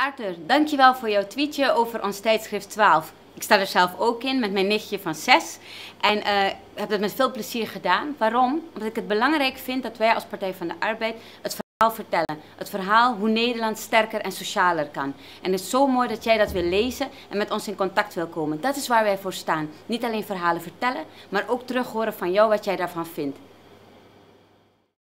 Arthur, dankjewel voor jouw tweetje over ons tijdschrift 12. Ik sta er zelf ook in met mijn nichtje van 6 en heb dat met veel plezier gedaan. Waarom? Omdat ik het belangrijk vind dat wij als Partij van de Arbeid het verhaal vertellen. Het verhaal hoe Nederland sterker en socialer kan. En het is zo mooi dat jij dat wil lezen en met ons in contact wil komen. Dat is waar wij voor staan. Niet alleen verhalen vertellen, maar ook terug horen van jou wat jij daarvan vindt.